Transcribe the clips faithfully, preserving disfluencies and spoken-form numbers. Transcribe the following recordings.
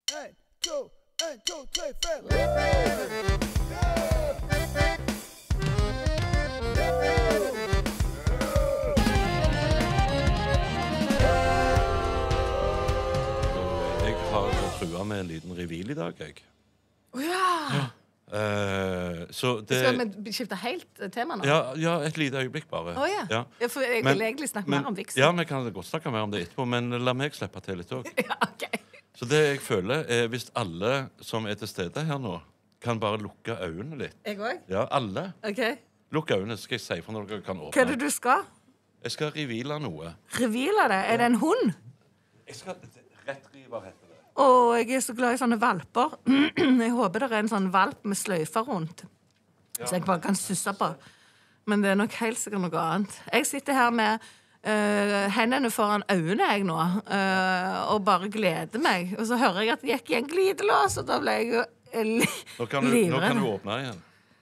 En, to, en, to, tre, fem. Jeg har trua med en liten reveal i dag, jeg. Å ja! Eh, så det Skal vi skifte helt eh, tema nå? ja, ja, et lite øyeblikk bare. Å ja. Ja. Ja, for jeg Men- vil egentlig snakke Men- mer om viksen. Ja, vi kan godt snakke mer om det etterpå, men la meg slippe til litt òg. Ja, ok. Så det jeg føler, er hvis alle som er til stede her nå, kan bare lukke øynene litt. Jeg òg? Ja, alle. OK. Lukk øynene, så skal jeg si for når dere kan åpne. Hva er det du skal? Jeg skal reveale noe. Reveale det? Er det en hund? Jeg skal Rettriver heter det. Å, jeg er så glad i sånne valper. Jeg håper det er en sånn valp med sløyfer rundt, så jeg bare kan susse på. Men det er nok helt sikkert noe annet. Jeg sitter her med uh, hendene foran øynene jeg nå, uh, og bare gleder meg. Og så hører jeg at det gikk i en glidelås, og da ble jeg jo uh, li Nå kan, du, nå kan du åpne igjen.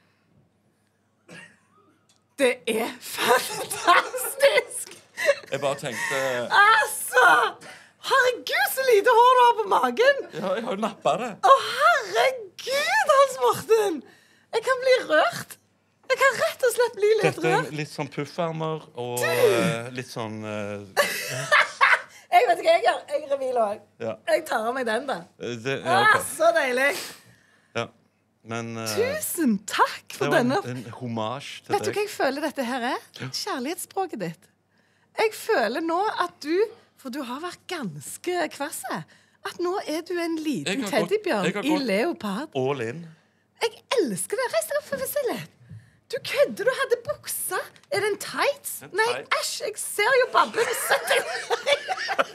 Det er fantastisk! Jeg bare tenkte Altså! Herregud, så lite hår du har på magen! Ja, jeg har jo nappa det. Å, herregud, Hans Morten! Jeg kan bli rørt. Jeg kan rett og slett bli litt Dette er rørt. litt sånn puffarmer og uh, litt sånn uh, Jeg vet ikke hva jeg gjør. Jeg reviler òg. Ja. Jeg tar av meg den, da. det, ja, Ah, ok. så deilig. Ja. Men uh, Tusen takk for det var denne. en, en hommage til Vet du deg. hva jeg føler dette her er? Kjærlighetsspråket ditt. Jeg føler nå at du, for du har vært ganske kvasse, at nå er du en Jeg liten har gått- teddybjørn jeg har i gått- leopard. All in. Jeg elsker det. Reis deg opp for å se litt. Du kødder, du hadde buksa. Er det en tights? En Nei, tights. æsj, jeg ser jo babben. Sett deg.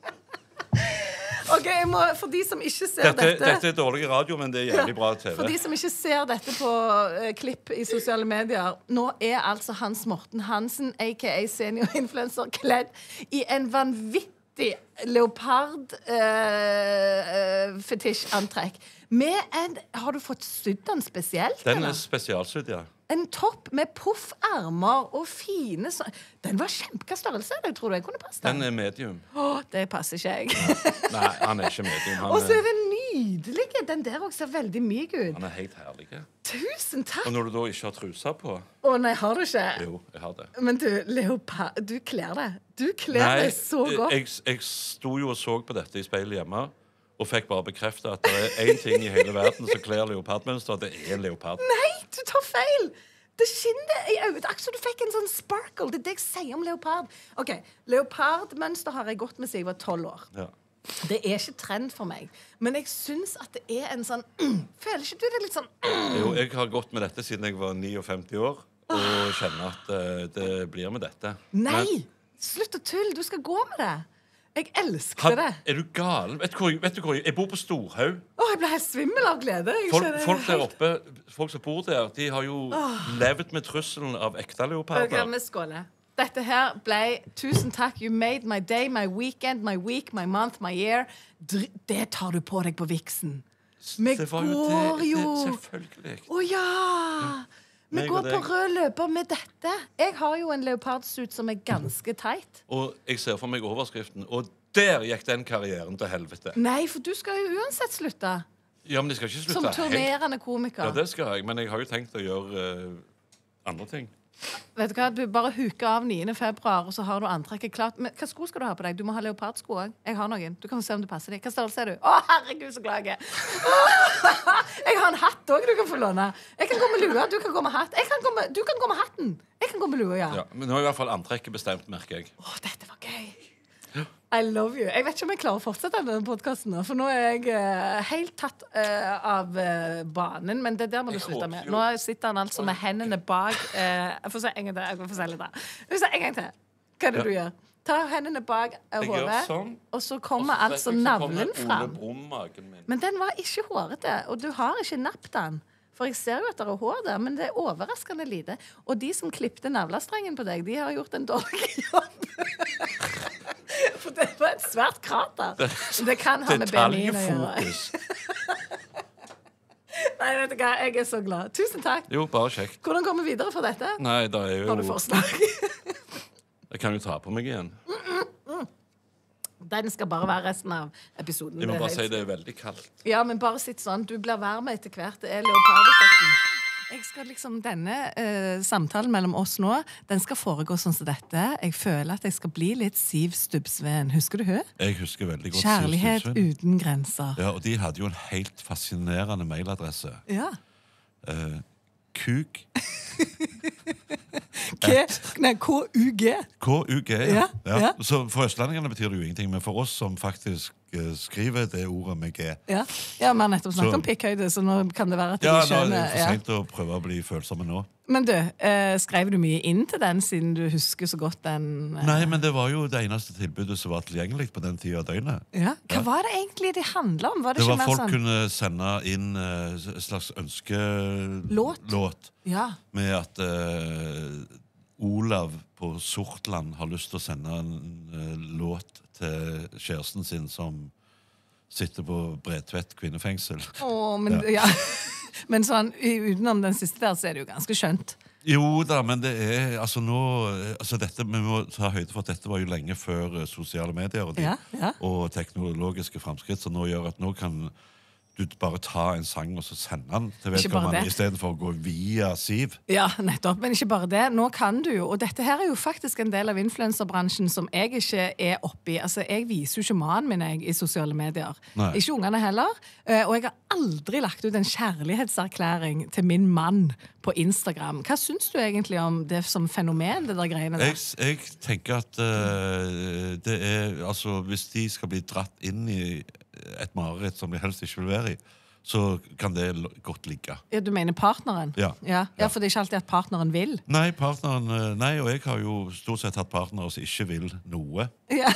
OK, jeg må, for de som ikke ser Dette, dette, dette er dårlig radio, men det er jævlig bra T For V. de som ikke ser dette på eh, klipp i sosiale medier, nå er altså Hans Morten Hansen, aka seniorinfluencer, kledd i en vanvittig leopard eh, eh, fetisjantrekk. Med en Har du fått sydd den spesielt? Den eller? er spesialsydd, ja. En topp med poffermer og fine så Den var kjempe størrelse. Jeg tror du jeg kunne passe den. Den er medium. Åh, det passer ikke jeg. Nei, han er ikke medium. Og så Han er er, det nydelig. Den der også ser veldig myk ut. han er helt herlig. Tusen takk. Og når du da ikke har trusa på Å nei, har du ikke? Jo, jeg har det. Men du, leopard, du kler det. Du kler det så godt. jeg, jeg sto jo og så på dette i speilet hjemme og fikk bare bekreftet at det er én ting i hele verden som kler leopardmønster, og det er en leopard. Nei, du tar feil! Det skinner i øyet. Akkurat som du fikk en sånn sparkle. Det er det jeg sier om leopard. Ok, Leopardmønster har jeg gått med siden jeg var tolv år. Ja. Det er ikke trend for meg. Men jeg syns at det er en sånn Føler ikke du det litt sånn Jo, jeg har gått med dette siden jeg var femtini år, og kjenner at eh, det blir med dette. Nei! Men- Slutt å tulle. Du skal gå med det. Jeg elsker Had, det. er du gal? Vet du hvor, vet du hvor jeg, jeg bor på Storhaug. Å, jeg ble helt svimmel av glede. Jeg Folk, kjenner folk der helt- oppe, folk som bor der, de har jo levd med trusselen av ekte Ok, leoparder. vi skåler. Dette her ble Tusen takk. You made my day, my weekend, my week, my month, my year. Dr det tar du på deg på viksen. Vi Det var jo går det, jo. det, selvfølgelig. Å ja! Vi Meg går og på deg. rød løper med dette. Jeg har jo en leopardsuit som er ganske tight. Og jeg ser for meg overskriften. Og der gikk den karrieren til helvete. Nei, for du skal jo uansett slutte. Ja, men de skal ikke Som slutte helt. turnerende komiker. Ja, det skal jeg, men jeg har jo tenkt å gjøre eh, andre ting. Vet Du hva? Du bare huker av niende februar, og så har du antrekket klart. Men hva sko skal du ha på deg? Du må ha leopardsko òg. Jeg har noen. Du kan få se om du passer dem. Hva størrelse er du? Å, herregud, så glad jeg er. Jeg har en hatt òg du kan få låne. Jeg kan gå med lua, du kan gå med hatt. Jeg kan gå med, du kan gå med hatten. Jeg kan gå med lua, ja. Ja, men nå er i hvert fall antrekket bestemt, merker jeg. Å, dette var gøy. I love you. Jeg vet ikke om jeg klarer å fortsette denne podcasten nå, for nå er jeg eh, helt tatt eh, av eh, banen. Men det der må du Jeg slutte håper med. jo- Nå sitter han altså med hendene bak eh, Jeg får se en gang til. Jeg får se litt der. Jeg får se en gang til. Hva er det Ja. du gjør? Ta hendene bak eh, Jeg gjør hodet, sånn. og så kommer Og så altså kommer navlen Ole fram. Brumm-magen min. Men den var ikke hårete, og du har ikke nappet den. For jeg ser jo at det er hår der, men det er overraskende lite. Og de som klippte navlestrengen på deg, de har gjort en dårlig jobb. For det var et svært krater. Det kan ha med B M I-en å gjøre. Detaljfokus. Nei, vet du hva, jeg er så glad. Tusen takk. Jo, bare kjekt. Hvordan går vi videre for dette? Nei, da er jo Har du forslag? Jeg kan jo ta på meg igjen. Den skal bare være resten av episoden. Jeg må Det er bare helt- si det er veldig kaldt. Ja, men bare sitt sånn. Du blir varm etter hvert. Det er leopardeffekten. Jeg skal liksom, Denne eh, samtalen mellom oss nå, den skal foregå sånn som dette. Jeg føler at jeg skal bli litt Siv Stubbsveen. Husker du hun? Jeg husker veldig godt Kjærlighet Siv Stubbsveen. uten grenser. Ja, og de hadde jo en helt fascinerende mailadresse. Ja. Eh, kuk. K- Nei, K U G. K U G, Ja, ja. ja. Så for østlendingene betyr det jo ingenting, men for oss som faktisk eh, skriver det ordet med G. Ja, ja vi har nettopp snakket Så- om pikkhøyde, så nå kan det være at Ja, de nå er skjønner. det for Ja. sent å prøve å bli følsomme nå. Men du, eh, skrev du mye inn til den, siden du husker så godt den? Eh, Nei, men det var jo det eneste tilbudet som var tilgjengelig på den tida av døgnet. ja. Hva Ja. var det egentlig det handla om? Var det, Det ikke var mer folk sånn kunne sende inn eh, et slags ønskelåt Låt? Ja. med at eh, Olav på Sortland har lyst til å sende en eh, låt til kjæresten sin som sitter på Bredtvet kvinnefengsel. Å, men, ja. men sånn, i- utenom den siste der, så er det jo ganske skjønt. Jo da, men det er altså nå altså dette, Vi må ta høyde for at dette var jo lenge før eh, sosiale medier og, de, Ja, ja. og teknologiske framskritt, som nå gjør at nå kan du bare ta en sang og så sende den til Ikke bare vedkommende det. istedenfor å gå via Siv. Ja, nettopp. Men ikke bare det. Nå kan du jo, og dette her er jo faktisk en del av influenserbransjen som jeg ikke er oppi. Altså, jeg viser jo ikke mannen min jeg, i sosiale medier. Nei. Ikke ungene heller. Eh, Og jeg har aldri lagt ut en kjærlighetserklæring til min mann på Instagram. Hva syns du egentlig om det som fenomen, det der greiene der? Jeg, jeg tenker at eh, det er altså hvis de skal bli dratt inn i et mareritt som de helst ikke vil være i, så kan det l- godt ligge. Ja, du mener partneren? Ja. Ja, ja, for det er ikke alltid at partneren vil. Nei, partneren, eh, nei, og jeg har jo stort sett hatt partnere som ikke vil noe. Ja,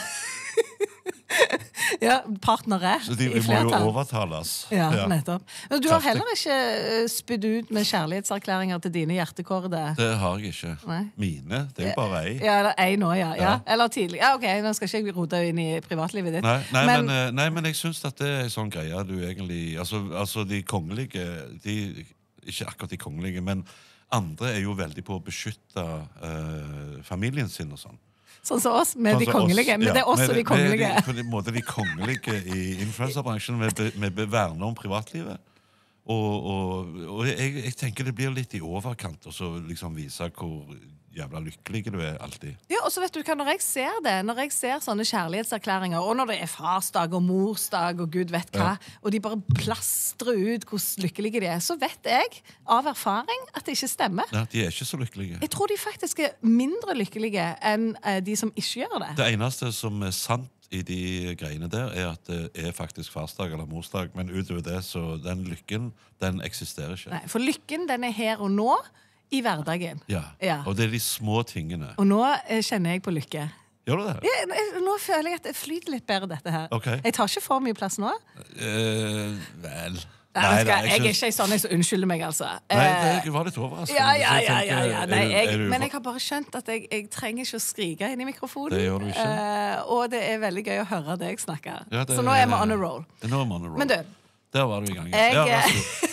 ja partnere Så de i må jo flertall. overtales. Ja, nettopp. Men du har Kraftig. heller ikke eh, spydd ut med kjærlighetserklæringer til dine hjertekårde? Det har jeg ikke. Nei. Mine. Det er jo bare ei. Ja, eller ei nå, ja. ja. Ja. Eller tidlig. Ja, ok, nå skal ikke jeg rote inn i privatlivet ditt. Nei, nei, men, men, eh, nei, men jeg syns at det er en sånn greie du egentlig Altså, altså de kongelige de, Ikke akkurat de kongelige, men andre er jo veldig på å beskytte eh, familien sin og sånn. sånn som oss, med Sånn de som oss, kongelige. Men ja, det er også med- de kongelige. med de- På en måte de kongelige i influenserbransjen. Vi be- vi be- verner om privatlivet. Og, og, og jeg, jeg tenker det blir litt i overkant å så liksom vise hvor jævla lykkelig du er alltid. Ja, og så vet du hva, Når jeg ser det, når jeg ser sånne kjærlighetserklæringer, og når det er farsdag og morsdag og gud vet hva, og de bare plastrer ut hvor lykkelige de er, så vet jeg av erfaring at det ikke stemmer. Ja, de er ikke så lykkelige. Jeg tror de faktisk er mindre lykkelige enn eh, de som ikke gjør det. Det eneste som er sant i de greiene der, er at det er faktisk farsdag eller morsdag. Men utover det, så den lykken, den eksisterer ikke. Nei, for lykken, den er her og nå, i hverdagen. Ja. Ja. Og det er de små tingene. Og nå eh, kjenner jeg på lykke. Gjør du det? Ja, jeg- nå føler jeg at det flyter litt bedre, dette her. Ok. Jeg tar ikke for mye plass nå. Eh, vel Nei, Nei, vet du hva, da, jeg er syns- ikke ei sånn jeg som unnskylder meg, altså. Nei, Eh, det, jeg var litt overraskende. ja, ja, så jeg ja, tenker, ja, ja. er Nei, du- jeg, er du- men jeg har bare skjønt at jeg, jeg trenger ikke å skrike inn i mikrofonen. Det gjør du ikke. Eh, og det er veldig gøy å høre deg snakke. Ja, det- Så nå er vi on a roll. Nå er vi on a roll. Men du, Der var du i gang. Jeg- Ja, vær så god.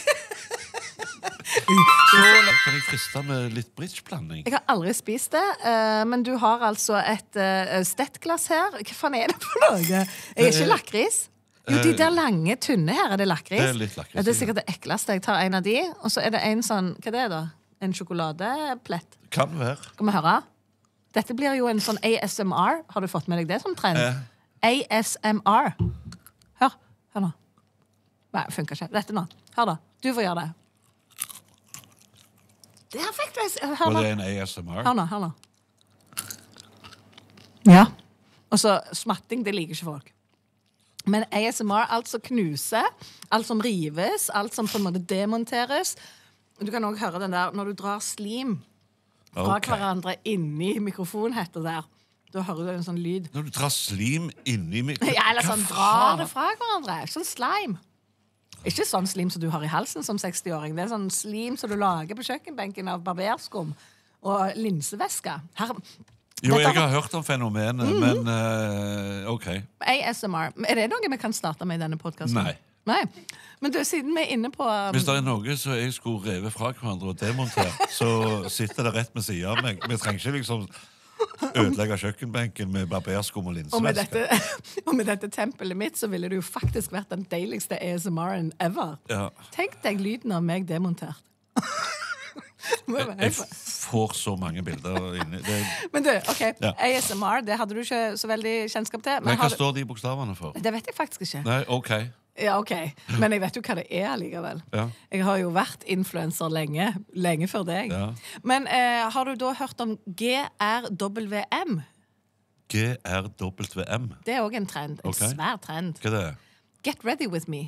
Så kan jeg friste med litt bridgeblanding. jeg har aldri spist det, eh, men du har altså et uh, stettglass her. Hva faen er det for noe? Jeg er ikke lakris. Jo, de der lange, tynne her, er det lakris? Det er litt lakris, Ja, det er sikkert det ekleste. Jeg tar en av de, og så er det en sånn, hva det er da? En sjokoladeplett. Kan være. Skal vi høre? Dette blir jo en sånn A S M R. Har du fått med deg det som trend? Eh. A S M R. Hør. Hør nå. Nei, det funker ikke. Dette nå. Hør da. Du får gjøre det. Der fikk du en... Hør Og nå. det er en A S M R. Hør nå, hør nå. Ja. Og så smatting, det liker ikke folk. Men A S M R, alt som knuser, alt som rives, alt som på en måte demonteres. Du kan også høre den der, når du drar slim fra Ok. hverandre inni mikrofonhettet der, da hører du en sånn lyd. Når du drar slim inni meg Ja, eller sånn, Hva drar faen? det fra hverandre. Sånn slime. Ikke sånn slim som du har i halsen som sekstiåring. Det er sånn slim som du lager på kjøkkenbenken av barberskum og linsevæske. Her, Jo, Dette jeg har hørt om fenomenet, men eh, OK. A S M R. Er det noe vi kan starte med i denne podcasten? Nei. Nei. Men du, siden vi er inne på um, Hvis det er noe som jeg skulle revet fra hverandre og demontert, så sitter det rett ved siden av meg. Vi trenger ikke liksom ødelegge kjøkkenbenken med barberskum og Og med, linsevæske. dette, og med dette tempelet mitt så ville det jo faktisk vært den deiligste A S M R-en ever. Ja. Tenk deg lyden av meg demontert. Må jeg Jeg bare- får så mange bilder inni. Det, Men du, ok, Ja. A S M R, det hadde du ikke så veldig kjennskap til. men har hva du- står de bokstavene for? Det vet jeg faktisk ikke. Nei, ok. Ja, ok. Men jeg vet jo hva det er likevel. Ja. Jeg har jo vært influenser lenge, lenge før deg. Ja. Men eh, har du da hørt om G R W M? G R W M. Det er også en trend, en Ok. svær trend. Hva er det? Get ready with me.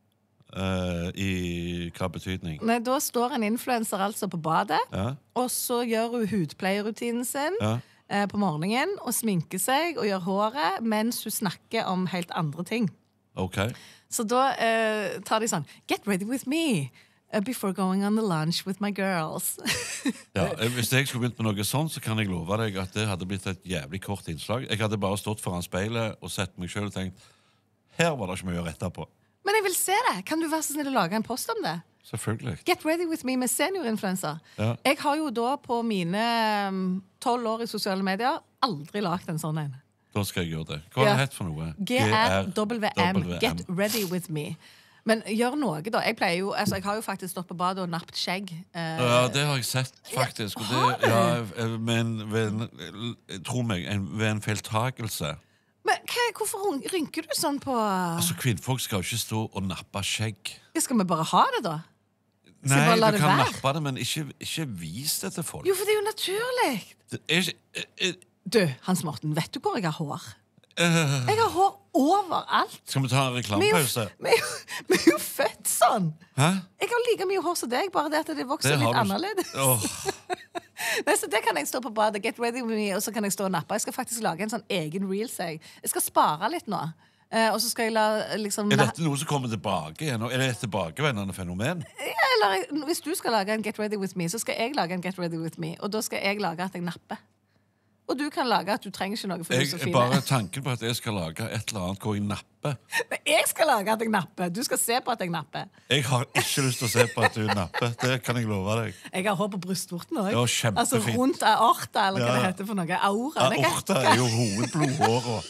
Eh, I hva betydning? Nei, da står en influenser altså på badet, Ja, og så gjør hun hudpleierutinen sin ja. eh, på morgenen, og sminker seg og gjør håret, mens hun snakker om helt andre ting. Ok. Så da eh, tar de sånn, get ready with me, uh, before going on the lunch with my girls. Ja, eh, hvis jeg skulle begynt med noe sånt, så kan jeg love deg at det hadde blitt et jævlig kort innslag. Jeg hadde bare stått foran speilet og sett meg selv og tenkt, her var det ikke mye å rette på. Men jeg vil se det. Kan du være så snill å lage en post om det? Selvfølgelig. Get ready with me med seniorinfluencer. Ja. Jeg har jo da på mine tolv år i sosiale medier aldri lagt en sånn en. Da skal jeg gjøre det. Hva har Ja. det hett for noe? G R W M. Get ready with me. Men gjør noe, da. Jeg pleier jo, altså jeg har jo faktisk stått på badet og nappet skjegg. Eh, Ja, det har jeg sett, faktisk. Og det, ja, eh, men ved en, tro meg, en, ved en feiltagelse. Men hva, hvorfor rynker du sånn på Altså, kvinnfolk skal jo ikke stå og nappe skjegg. Skal vi bare ha det, da? Skal Nei, jeg bare la du det kan være? nappe det, men ikke, ikke vis det til folk. Jo, for det er jo naturlig. Det er ikke... eh, eh, Du, Hans Morten, vet du hvor jeg har hår? eh, Jeg har hår overalt. skal vi ta en Vi er jo, reklamepause? vi er jo, vi er jo født sånn. Hæ? Jeg har like mye hår som deg, bare det at det vokser Det har litt du- annerledes. Åh, Nei, så det kan jeg stå på badet, get ready with me, og så kan jeg stå og nappe. Jeg skal faktisk lage en sånn egen reels. Jeg, jeg skal spare litt nå. Eh, og så skal jeg la liksom er dette noe som kommer tilbake igjen? Er det et tilbakevendende fenomen? Eller hvis du skal lage en Get Ready With Me, så skal jeg lage en Get Ready With Me. Og da skal jeg lage at jeg napper. Og du kan lage at du trenger ikke noe for du er så Jeg, fin. bare tanken på at jeg skal lage et eller annet hvor jeg napper. Men jeg skal lage at jeg napper. Du skal se på at jeg napper. Jeg har ikke lyst til å se på at du napper. Det kan jeg love deg. Jeg har hår på brystvorten òg. Ja, kjempefint. Altså rundt aorta, eller hva Ja. det heter for noe. Aura. Det kan- Aorta er jo hovedblodåra.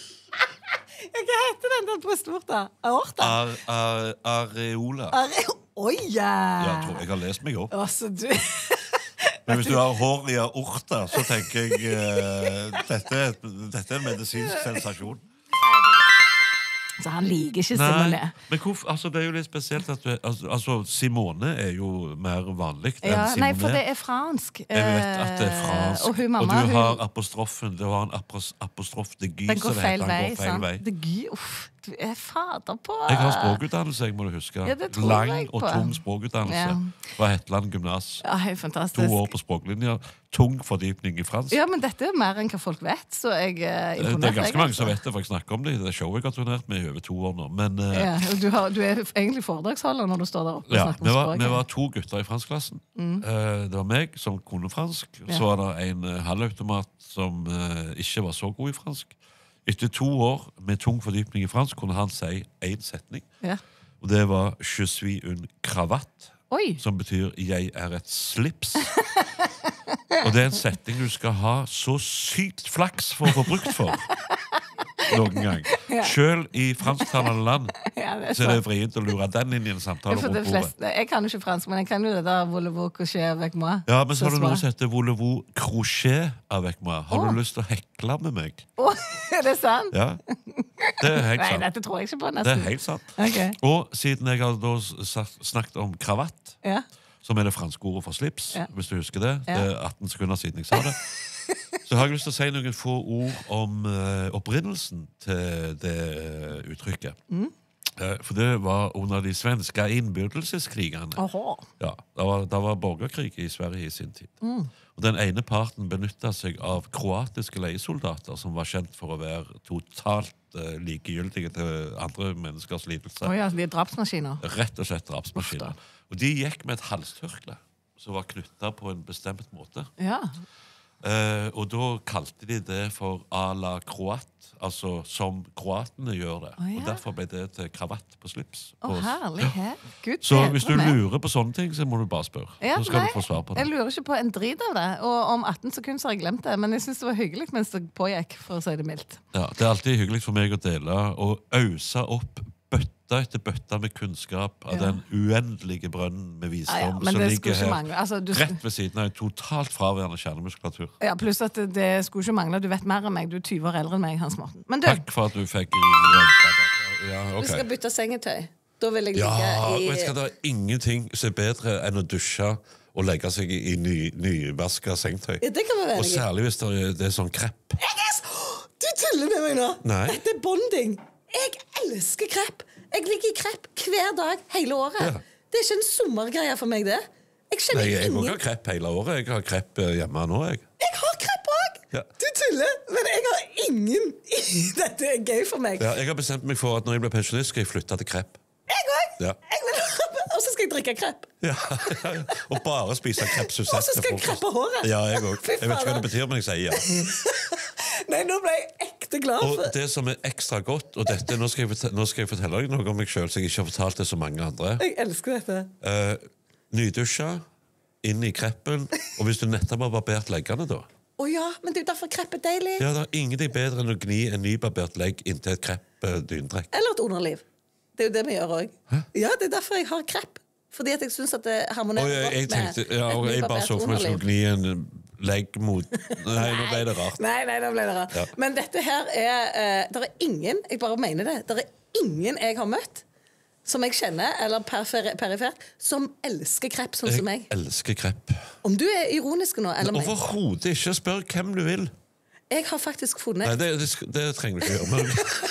Hva heter den der brystvorta? Aorta? Ar, ar, areola. Are- Oi, ja! Ja, jeg tror jeg har lest meg opp. Altså, du Men hvis du har hår i aorta, så tenker jeg eh, dette, er et- dette er en medisinsk sensasjon. Så han liker ikke Simone. men hvorfor, altså, det er jo litt spesielt at du, altså, altså, Simone er jo mer vanlig enn Ja, Simone. nei, for det er fransk. Jeg vet at det er Eh, fransk. Og hun mamma, og du hun, har apostrofen. Du har en apos, apostrof de gy, den som går det feil heter. Den vei. går feil sant? vei. Det gy, uff, du er fader på Jeg har språkutdannelse, jeg må du huske. Ja, det tror Lang jeg og på. tung språkutdannelse Ja. fra Hetland gymnas. Ja, helt To fantastisk. år på språklinja. Tung fordypning i fransk. Ja, men dette er mer enn hva folk vet, så jeg er det imponert. er ganske mange som altså. vet det, for jeg snakker om det i det showet jeg har turnert med i over to år nå. Men eh, Ja, og du, har, du er egentlig foredragsholder når du står der oppe og ja, snakker vi, om var, språket. vi var to gutter i franskklassen. Eh, det var meg som kunne fransk. Ja. Så var det en uh, halvautomat som eh, ikke var så god i fransk. Etter to år med tung fordypning i fransk kunne han si én setning. Ja. Og det var 'je suis une cravate', Oi! som betyr 'jeg er et slips'. Og det er en setning du skal ha så sykt flaks for å få brukt for. Noen gang. Selv i fransktalende land Ja, det er så er det sant. vrient å lure den inn i en samtale For rundt det bordet. fleste, jeg kan jo ikke fransk, men jeg kan jo det der voulez-vous coucher avec moi. Ja, men så har du Så noe svar. som heter voulez-vous crochet avec moi. Har Åh. du lyst til å hekle med meg? Å, er det sant? Ja, det er helt Nei, sant. dette tror jeg ikke på, Det er nesten. helt sant. Ok. Og siden jeg har da sagt- snakket om kravatt, Ja. som er det franske ordet for slips, Ja. hvis du husker det, Ja. det er atten sekunder siden jeg sa det, så har jeg lyst til å si noen få ord om eh, opprinnelsen til det eh, uttrykket. Mm. Eh, for det var under de svenske innbyrdelseskrigene. Åhå. Ja, det var, det var borgerkrig i Sverige i sin tid. Mm. Og den ene parten benyttet seg av kroatiske leiesoldater, som var kjent for å være totalt eh, likegyldige til andre menneskers lidelser. Å ja, de er drapsmaskiner. Rett og slett drapsmaskiner. Uff Og de gikk med et halstørkle som var knyttet på en bestemt måte. Ja. Eh, og da kalte de det for à la croat, altså som kroatene gjør det. Å, ja. Og derfor ble det til kravatt på slips. Å, På- herlighet. Gud, Så bedre hvis du meg. lurer på sånne ting, så må du bare spørre. Ja, så skal nei, du få svar på det. Jeg lurer ikke på en drit av det. Og om atten sekunder så har jeg glemt det. Men jeg synes det var hyggelig mens det pågikk, for å si det mildt. Ja, det er alltid hyggelig for meg å dele og øse opp bøtta etter bøtta med kunnskap av Ja. den uendelige brønnen med visdom Ja, ja, men som det ligger skulle ikke her mangle. Altså, du, rett ved siden av en totalt fraværende kjernemuskulatur. ja, pluss at det, det skulle ikke mangle. Du vet mer enn meg. Du er tyve år eldre enn meg, Hans Morten. Men du, Takk for at du fikk ja, du skal ok. bytte sengetøy. Da vil jeg Ja, ligge i vet du hva, det er ingenting som er bedre enn å dusje og legge seg i ny, nyvaska sengetøy. Ja, det kan vi være Og enig i. særlig hvis det er, det er sånn krepp. Yes! Du tuller med meg nå! Nei. Dette er bonding. Jeg elsker krepp. Jeg ligger i krepp hver dag hele året. Ja. Det er ikke en sommergreie for meg, det. Jeg kjenner Nei, jeg ingen... også har krepp hele året. Jeg har krepp eh, hjemme nå, jeg. Jeg har krepp òg! Ja. Du tuller, men jeg har ingen Dette er gøy for meg. Ja, jeg har bestemt meg for at når jeg blir pensjonist, skal jeg flytte til krepp. Jeg òg! Ja. Og så skal jeg drikke krepp. Ja, og bare spise krepp Og så skal jeg kreppe håret. Ja, jeg òg. Fy Jeg vet ikke hva fader. det betyr, men jeg sier ja. Nei, nå ble jeg ekte glad Og for det som er ekstra godt, og dette, nå skal jeg fortelle, nå skal jeg fortelle deg noe om meg sjøl som jeg ikke har fortalt til så mange andre. Jeg elsker dette. Uh, nydusja, inn i kreppen, og hvis du nettopp har barbert leggene, da Å ja, men det er jo derfor krepp er deilig. Ja, det er ingenting bedre enn å gni en nybarbert legg inntil et krepp uh, dynetrekk. Eller et underliv. Det er jo det vi gjør òg. Ja, det er derfor jeg har krepp. Fordi at jeg syns at det harmonerer Og jeg, jeg godt tenkte, med ja, og et jeg bare nybarbert så for meg som å underliv. gni en legg mot Nei, nå ble det rart. Nei, nei, nå ble det rart. Ja. Men dette her er uh, Det er ingen, jeg bare mener det, det er ingen jeg har møtt som jeg kjenner, eller perifer perifert, som elsker krepp sånn som Jeg meg. elsker krepp. Om du er ironisk nå, eller meg. Overhodet ikke. Spør hvem du vil. Jeg har faktisk funnet Nei, det, det, sk- det trenger du ikke gjøre.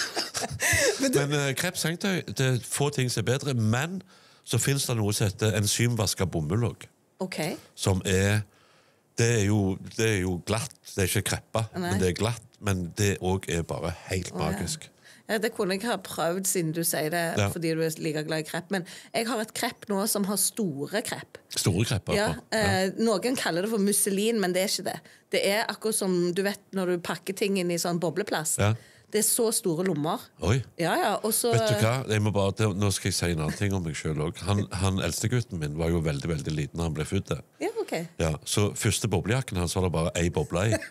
Men, men uh, krepp sengetøy, det er få ting som er bedre. Men så finnes det noe som heter enzymvaska bomull også, OK. som er det er, jo, det er jo glatt. Det er ikke kreppa, Nei. men det er glatt. Men det òg er bare helt Å, ja. magisk. Ja, det kunne jeg ha prøvd siden du sier det, Ja. fordi du er like glad i krepp. Men jeg har et krepp nå som har store krepp. Store krepper. Ja, på. Ja. eh, Noen kaller det for musselin, men det er ikke det. Det er akkurat som du vet når du pakker ting inn i sånn bobleplast. Ja. Det er så store lommer. Oi. Ja, ja, og så Vet du hva? Jeg må bare, det, nå skal jeg si en annen ting om meg sjøl òg. Han, han eldstegutten min var jo veldig veldig liten da han ble født. Ja, ok. Ja, så første boblejakken hans var det bare ei boble i.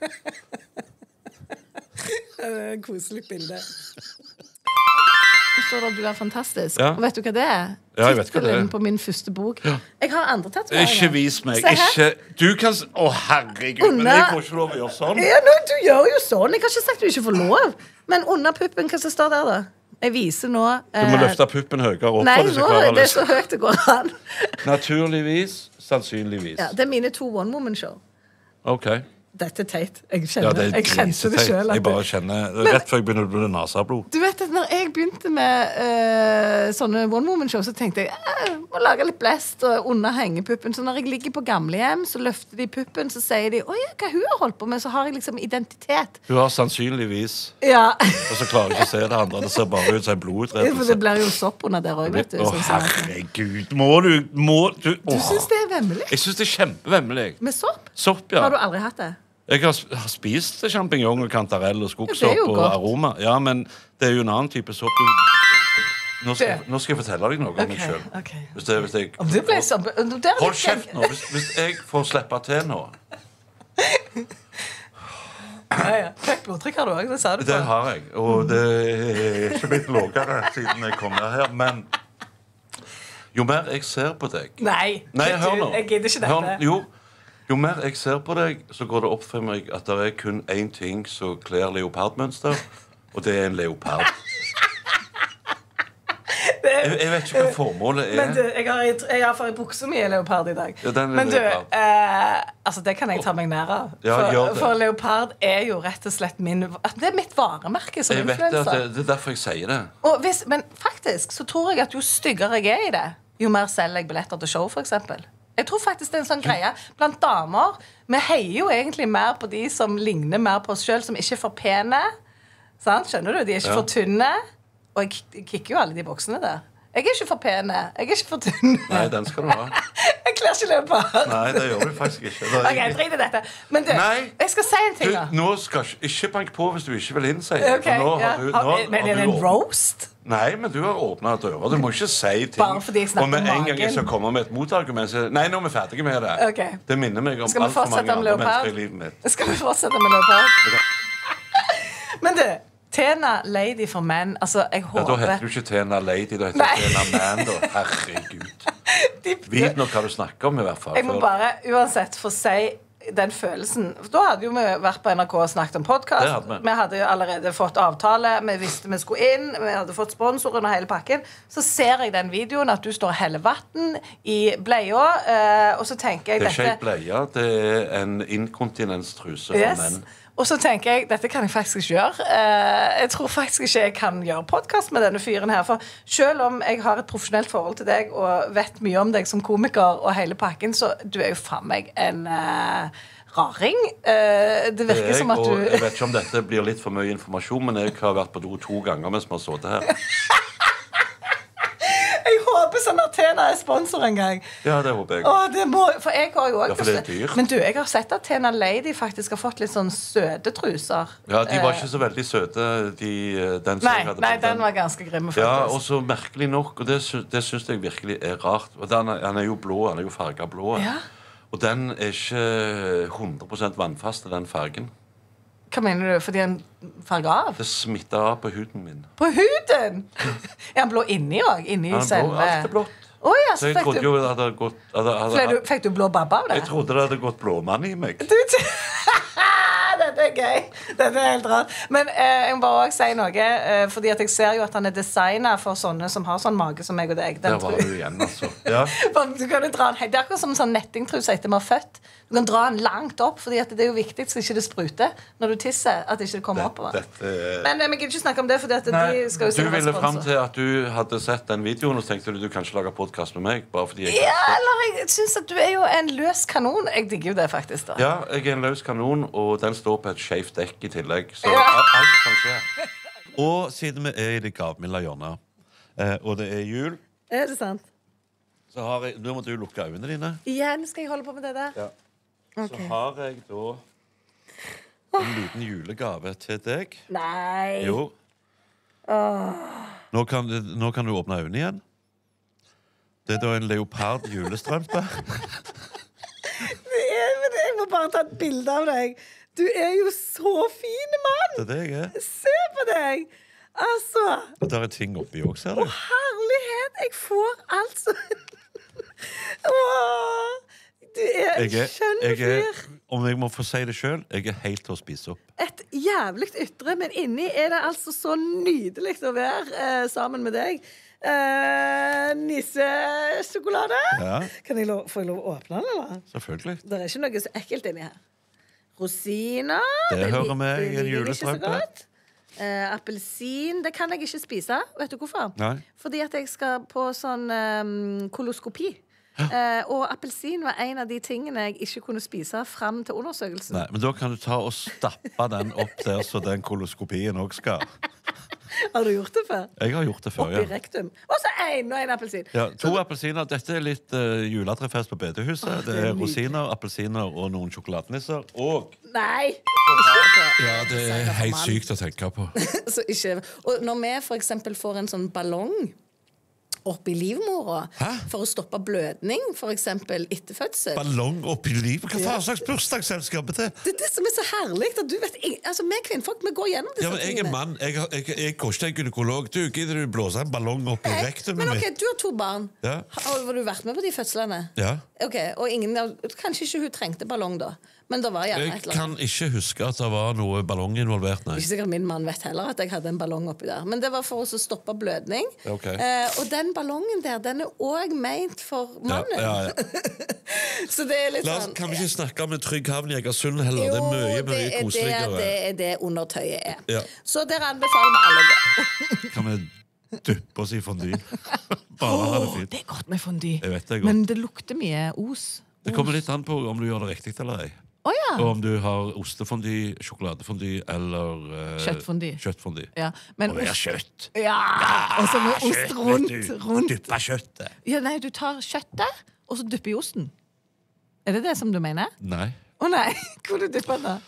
Eh, Koselig bilde. Så står det at du er fantastisk. Ja. Og vet du hva det er? Ja, jeg vet hva det er. Tittelen på min første bok. Jeg har andre tatoveringer. Ikke vis meg. Se her. Ikke Du kan s- Å, herregud, men Under- jeg får ikke lov å gjøre sånn. Ja, nå, du gjør jo sånn. Jeg har ikke sagt du ikke får lov. Men under puppen, hva som står der, da? Jeg viser nå Du må eh, løfte puppen høyere opp. Nei, for at du nå skal klare er å det lese. så høyt det går an. Naturligvis. Sannsynligvis. Ja, det er mine to one woman-show. OK. Dette er teit. Jeg Ja, kjenner det det. er Jeg kjente det griseteit. sjøl. Jeg bare kjenner Rett før jeg begynner å bli nasablod. Du vet at når jeg begynte med eh, sånne one woman-show, så tenkte jeg eh, må lage litt blest og under hengepuppen. Så når jeg ligger på gamlehjem, så løfter de puppen, så sier de å ja, hva hun har holdt på med, så har jeg liksom identitet. Hun har sannsynligvis Ja, Og så klarer jeg ikke å se det andre. Det ser bare ut som en for blodutredelse. det blir jo sopp under der òg, vet du. Å, sånn som- herregud. Må du må, du, Du åh. syns det er vemmelig? Jeg syns det er kjempevemmelig. Med sopp? Sopp, ja. Har du aldri hatt det? Jeg har sp- har spist sjampinjong og kantarell og Ja, det er skogsopp jo og godt. aroma. Ja, men det er jo en annen type sopp. Nå skal, nå skal jeg fortelle deg noe om meg sjøl. ok. Hvis, det- hvis jeg Om du ble sånn der Hold liker jeg- kjeft nå! Hvis, hvis jeg får slippe til nå Ja, ja. Høyt blodtrykk har du òg, det sa du. Det på. har jeg. Og det er ikke blitt lavere siden jeg kom ned her. Men jo mer jeg ser på deg Nei, Nei, vet hør du, nå. jeg gidder ikke Hør- dette. Jo, jo mer jeg ser på deg, så går det opp for meg at det er kun én ting som kler leopardmønster, og det er en leopard. Jeg, jeg vet ikke hva formålet Men du, er. jeg har, i- jeg har for i buksa mi er leopard i dag. Ja, den er Men du, leopard. eh, altså det kan jeg ta meg nær av. Ja, for, gjør det. for leopard er jo rett og slett min Det er mitt varemerke som Jeg vet det, at influenser. det, det er derfor jeg sier det. Og hvis, men faktisk så tror jeg at jo styggere jeg er i det, jo mer selger jeg billetter til show, for eksempel. Jeg tror faktisk det er en sånn greie blant damer. Vi heier jo egentlig mer på de som ligner mer på oss sjøl, som ikke er for pene. Sant? Skjønner du? De er ikke Ja. for tynne. Og jeg, jeg kikker jo alle de boksene der. Jeg er ikke for pene. Jeg er ikke for tynn. Nei, den skal du ha. Jeg kler ikke leopard. Nei, det gjør du faktisk ikke. Det er Ok, ikke- drit i dette. Men du, Nei. jeg skal si en Du, ting, da. nå skal ikke, ikke bank på hvis du ikke vil innse. Ok, For nå ja. har du, nå Har- Men har er det du en åpnet- roast? Nei, men du har åpnet døra. Du må ikke si ting. Bare fordi jeg snakker og med om en gang jeg magen. skal komme med et motargument, så nei, nå er vi ferdige med det. Ok. Det minner meg om Skal vi alt for mange fortsette med andre mennesker leopard? i livet mitt. Skal vi fortsette med leopard? Men du, Tena Lady for menn. Altså, jeg Ja, håper da heter du ikke Tena Lady, da heter Nei. du Tena Man, da. Herregud. Vit nå hva du snakker om, i hvert fall. Jeg må for- bare uansett få si den følelsen. For da hadde jo vi vært på N R K og snakket om Det podcast. hadde vi. Vi hadde jo allerede fått avtale, vi visste vi skulle inn, vi hadde fått sponsoren og hele pakken. Så ser jeg den videoen at du står og heller vann i bleia, eh, og så tenker jeg Det er ikke ei dette bleie, det er en inkontinenstruse for Yes. menn. Og så tenker jeg, dette kan jeg faktisk ikke gjøre. Eh, jeg tror faktisk ikke jeg kan gjøre podcast med denne fyren her. For selv om jeg har et profesjonelt forhold til deg og vet mye om deg som komiker og hele pakken, så du er jo faen meg en eh, raring. Eh, det Det virker er som jeg, at og du jeg vet ikke om dette blir litt for mye informasjon, men jeg har vært på do to ganger mens vi har sittet her. Jeg håper sånn at Tena er sponsor en gang. Ja, det håper jeg. Å, det må, for jeg har jo også Ja, for det er dyrt. Men du, jeg har sett at Tena Lady faktisk har fått litt sånn søte truser. Ja, de var Eh, ikke så veldig søte, de, den som Nei, jeg hadde nei, på den var ganske grim, faktisk. Ja, og så merkelig nok, og det, sy det syns jeg virkelig er rart. Og den, er- han er jo blå, han er jo farga blå. Ja. Og den er ikke hundre prosent vannfast, den fargen. Hva mener du? Fordi han farger av? Det smitter av på huden min. På huden! Er han blå inni òg? Inni Han er blå, selve alt er blått. Å ja, Så så jeg fikk trodde du, jo det hadde gått hadde, hadde, fikk du, fikk du blå babbe av det? Jeg trodde det hadde gått blåmann i meg. Du, dette er gøy. Dette er helt rart. Men eh, jeg må bare også si noe, eh, fordi at jeg ser jo at han er designet for sånne som har sånn mage som meg og deg. Den Der var tror- du igjen, altså. Ja. For du kan jo dra den, helt- det er akkurat som en sånn nettingtruse etter vi har født. Du kan dra den langt opp, fordi at det er jo viktig så ikke det spruter når du tisser. At det ikke kommer oppover. Dette, Men eh, vi gidder ikke snakke om det, fordi at Nei, de skal jo du sikkert ha ville fram sponsor. til at du hadde sett den videoen, og så tenkte du du kan ikke lage podkast med meg. Bare fordi jeg Ja, eller jeg syns at du er jo en løs kanon. Jeg digger jo det, faktisk. da Ja, jeg er en løs kanon, og den står på et skjevt dekk i tillegg. Så Ja. alt alt kan skje. Og siden vi er i det gavmilde hjørnet, eh, og det er jul, Er det sant? så har jeg Nå må du lukke øynene dine. Igjen skal jeg holde på med det der? Ja. Ok. Så har jeg da en liten julegave til deg. Nei. Jo. Nå kan, nå kan du åpne øynene igjen. Det er da en leopard julestrømpe. Det er, men jeg må bare ta et bilde av deg. Du er jo så fin, mann! Det er det jeg er. Se på deg! Altså, Og der er ting oppi òg, ser du. herlighet! Jeg får altså Åh, du er en Jeg er, skjønn jeg er, fyr. om jeg må få si det sjøl, jeg er helt til å spise opp. Et jævlig ytre, men inni er det altså så nydelig å være eh, sammen med deg. Eh, Nissesjokolade. Ja, Kan jeg lov, får jeg lov å åpne den, eller? selvfølgelig. Det er ikke noe så ekkelt inni her. Rosiner. Det lik- hører med i en liker jeg ikke så julestrømpe. godt. Eh, Appelsin. Det kan jeg ikke spise. Vet du hvorfor? Nei. Fordi at jeg skal på sånn eh, koloskopi. Eh, og appelsin var en av de tingene jeg ikke kunne spise fram til undersøkelsen. Nei, men da kan du ta og stappe den opp der så den koloskopien òg skal. Har du gjort det før? Jeg har gjort det før, Oppi ja. rektum. Og så en og en appelsin. ja to appelsiner. Dette er litt uh, juletrefest på bedehuset. Åh, det det er er rosiner, appelsiner og noen sjokoladenisser. Og Nei! Ikke på. ja, det er Sier helt mann. sykt å tenke på. Så ikke. Og når vi for eksempel får en sånn ballong opp i livmora Hæ? for å stoppe blødning, for eksempel etter fødsel. Ballong oppi livet? Hva faen slags bursdagsselskap er det? Det er det som er så herlig. At du vet, ing- altså, vi kvinnfolk vi går gjennom disse Ja, men Jeg er tingene. mann. Jeg, har- jeg, jeg går ikke til en gynekolog. Du, Gidder du blåse en ballong opp i Nei, rektumet men ok, mitt? Du har to barn. Ja. Har, har du vært med på de fødslene? Ja. Ok, og ingen, av- Kanskje ikke hun trengte ballong, da. Men det var gjerne Jeg et eller annet. kan ikke huske at det var noe ballong involvert, nei. Ikke sikkert min mann vet heller at jeg hadde en ballong oppi der. Men det var for oss å stoppe blødning. Ok. Eh, og den ballongen der, den er òg ment for Ja, mannen. ja, ja. Så det er litt La oss, sånn kan vi ikke snakke om en trygg havn i Egersund heller? Det er mye, Jo, mye det er koseligere. Det, det er det undertøyet er. Ja. Så dere anbefaler vi alle det. Kan vi duppe oss i fondy? Bare ha det fint. Det er godt med fondy. Jeg vet det godt. Men det lukter mye os. Det kommer litt an på om du gjør det riktig eller ei. Å ja. Og om du har ostefondy, sjokoladefondy eller eh, Kjøttfondy. kjøttfondy. ja. Men Og det er ost kjøtt. Ja! Og så med ost Kjøtt, rundt. vet du. rundt. Dyppe kjøttet. Ja, nei, du tar kjøttet, og så dypper i osten. Er det det som du mener? Nei. Å nei, hvor du dypper da?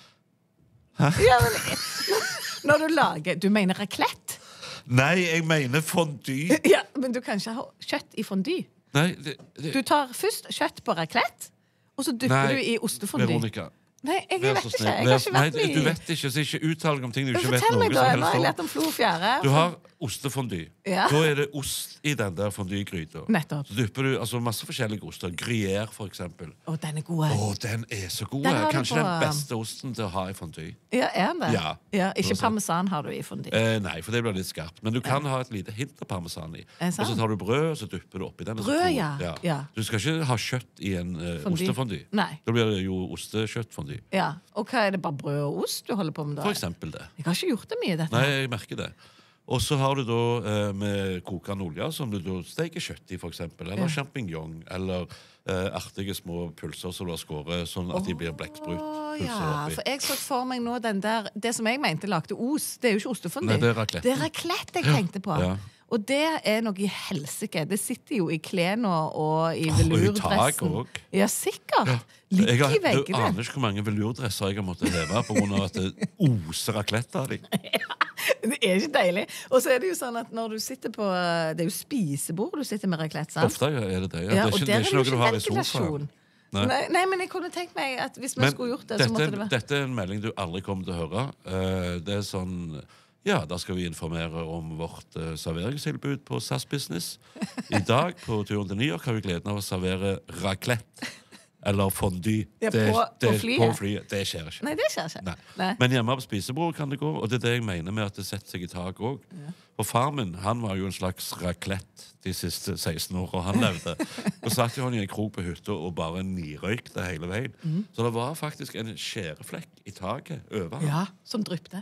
Hæ? Ja, men, når du lager, du mener raclette? Nei, jeg mener fondue. Ja, men du kan ikke ha kjøtt i fondue. Nei, det, det... Du tar først kjøtt på raclette, og så dypper Nei, du i ostefondue. Veronica. Nei, jeg Vær vet så ikke. snill. Jeg Vær har så- ikke vært Nei, i... du vet ikke, så ikke uttalg om ting du Men ikke vet fortell noe meg som da, helst nå har jeg om. lært om flo og fjære. Du har ostefondue. Ja. Da er det ost i den der fondue-gryta. Nettopp. Så dypper du altså, masse forskjellige oster. Gruyère, for eksempel. Å, den er god. Å, den er så god. Den har du Kanskje på- den beste osten til å ha i fondue. Ja, er den det? Ja. ja ikke Det var sant. parmesan har du i fondue. Eh, nei, for det blir litt skarpt. Men du kan ha et lite hint av parmesan i. Er det sant? Og så tar du brød, og så dypper du oppi den. og så Brød, kor- ja. Ja. Du skal ikke ha kjøtt i en uh, Fondue. ostefondue. Nei. Da blir det jo ostekjøttfondue. Ja. Og hva er det, bare brød og ost du holder på med da? For eksempel det. Jeg har ikke gjort det mye, dette. Nei, jeg merker det. Og så har du da eh, med kokende olje, som du da steker kjøtt i, for eksempel. Eller Ja. champignon. Eller eh, artige små pølser som du har skåret, sånn at de blir blekksprut. Å, pølser ja, oppi. for jeg så for meg nå den der Det som jeg mente lagde os, det er jo ikke ostefondue. Nei, det er raclette. Det er raclette jeg tenkte på. Ja. Og det er noe i helsike. Det sitter jo i klærne og i Åh, og i velurdressen. taket også. Ja, sikkert. Jeg Ligger har, i du veggene. aner ikke hvor mange velurdresser jeg har måttet leve på grunn av at det oser raclette av dem. Det er ikke deilig. Og så er det jo sånn at når du sitter på Det er jo spisebord du sitter med raclette, sant? Ofte er det det. Ja. Ja, det er og ikke, der det er ikke noe du har i ventilasjon. sofaen. Nei. Nei, nei, men jeg kunne tenkt meg at hvis vi Men skulle gjort det, dette, så måtte det være dette er en melding du aldri kommer til å høre. Eh, det er sånn Ja, da skal vi informere om vårt uh, serveringstilbud på S A S Business. I dag på turen til New York har vi gleden av å servere raclette. Eller fondue. Ja, Det- på- på det- flyet. på flyet. Det skjer ikke. Nei, det skjer ikke. Nei. Nei. Men hjemme på spisebordet kan det gå, og det er det jeg mener med at det setter seg i tak òg. Og far min han var jo en slags raclette de siste seksten åra han levde. Og satt jo han i en krok på hytta og bare nirøykte hele veien. Mm. Så det var faktisk en skjæreflekk i taket over ham. Ja, som dryppte.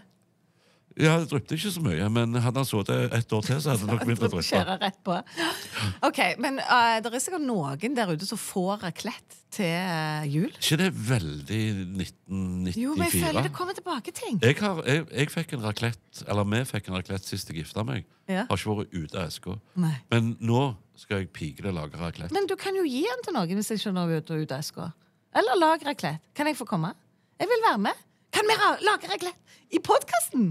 Ja, det dryppte ikke så mye, men hadde han sittet et år til, så hadde det nok begynt å dryppe. Skjære rett på. Ok, men uh, det er sikkert noen der ute som får raclette til uh, jul. ikke det veldig nitten Jo, men jeg føler nittifire? det kommer tilbake ting. Jeg, har, jeg, jeg fikk en raclette, eller vi fikk en raclette sist jeg gifta meg. Ja. Har ikke vært ute av eska. Nei. Men nå skal jeg pikelig lage raclette. Men du kan jo gi den til noen hvis jeg ikke når ut og ut av eska. Eller lag raclette. Kan jeg få komme? Jeg vil være med. Kan vi ra- lage raclette i podkasten?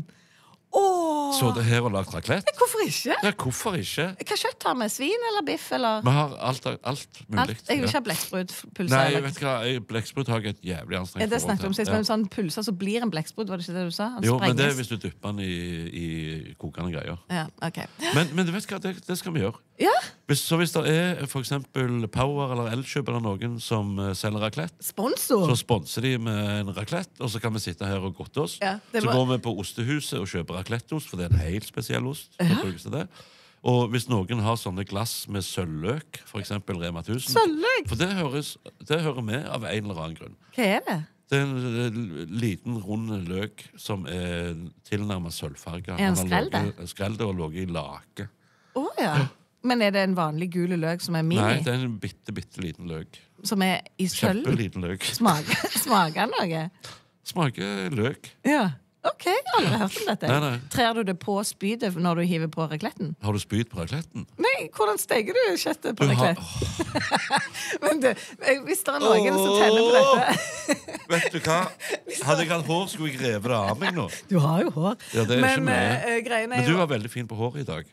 Åh! Så det her og lagt raclette? Hvorfor ikke? Ja, hvorfor ikke? Hva kjøtt har vi? Svin eller biff? Eller Vi har alt, alt mulig. alt? Jeg vil ja. ikke ha blekksprutpølse. Nei, eller- vet du hva, jeg- blekksprut har jeg et jævlig Er anstrengt det snakket om sist, Ja. men sånn pølse så blir en blekksprut, var det ikke det du sa? Han Jo, men det er sprenges. hvis du dypper den i, i kokende greier. Ja, ok. Men, men du vet hva, det, det skal vi gjøre. Ja, Hvis, så hvis det er for eksempel Power eller Elkjøp eller noen som eh, selger raclette, sponsor. så sponser de med en raclette, og så kan vi sitte her og godte oss. Ja, det så var- går vi på Ostehuset og kjøper racletteost, for det er en helt spesiell ost. som brukes til det. Og hvis noen har sånne glass med sølvløk, for eksempel Rema tusen Sølvløk? For det, høres, det hører med av en eller annen grunn. Hva er det? Det er en eh, liten, rund løk som er tilnærmet sølvfarga. Er den skrellet? Skrellet og ligget i lake. Å ja. Men er det en vanlig gul løk som er mini? Nei, det er en bitte, bitte liten løk. Som er i sølv? Kjempeliten løk. Smaker, smaker noe? Smaker løk. Ja. OK, jeg har aldri hørt om dette. Nei, nei. Trer du det på spydet når du hiver på racletten? Har du spyd på racletten? Nei, hvordan steker du kjøttet på Du har- raclette? Men du, jeg- hvis det er noen som tenner på dette Vet du hva? Hadde jeg hatt hår, skulle jeg revet det av meg nå. Du har jo hår. Ja, det er Men ikke mye. eh, greien er Men du jo var veldig fin på håret i dag.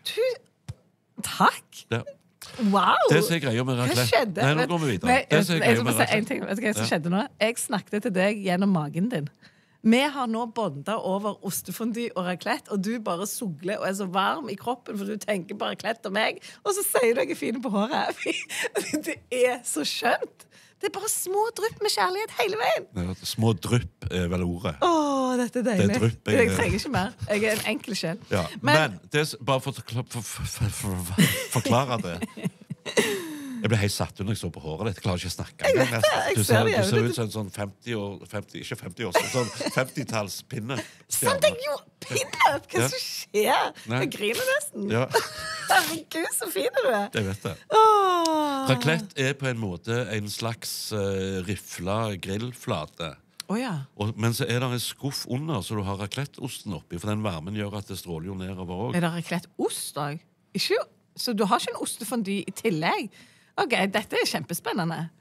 Takk! Ja. Wow! Det som er greia med Hva raclette skjedde? Nei, nå Vet- går vi videre. Nei, Det jeg, som er jeg greia skal med bare si en raclette- ting. Vet du hva som Ja. skjedde nå? Jeg snakket til deg gjennom magen din. Vi har nå bonda over ostefondue og raclette, og du bare sugler og er så varm i kroppen for du tenker på raclette og meg, og så sier du jeg er fin på håret. Det er så skjønt. Det er bare små drypp med kjærlighet hele veien. Ja, små drypp er vel ordet. Å, dette er deilig. Det er drypp, jeg- Jeg trenger ikke mer. Jeg er en enkel sjel. Ja. Men, det er, s- bare for å forkla- for, for, for, for, forklare det. Jeg ble helt satt ut når jeg så på håret ditt. Jeg klarer ikke å snakke. Jeg vet engang, det, nesten. jeg Du ser ser, det, du jeg ser vet ut som en sånn femti år, femti, ikke femti år, sånn femtitallspinne. Sant, jeg gjorde pinup! Hva Ja. som skjer? Nei. Jeg griner nesten. Ja, Herregud, så fin du er. jeg vet det. Åh. Raclette er på en måte en slags uh, rifla grillflate. Å ja. Og, men så er det en skuff under, så du har racletteosten oppi. For den varmen gjør at det stråler jo nedover òg. Er det raclette-ost òg? Så du har ikke en ostefondue i tillegg? Ok, dette er kjempespennende.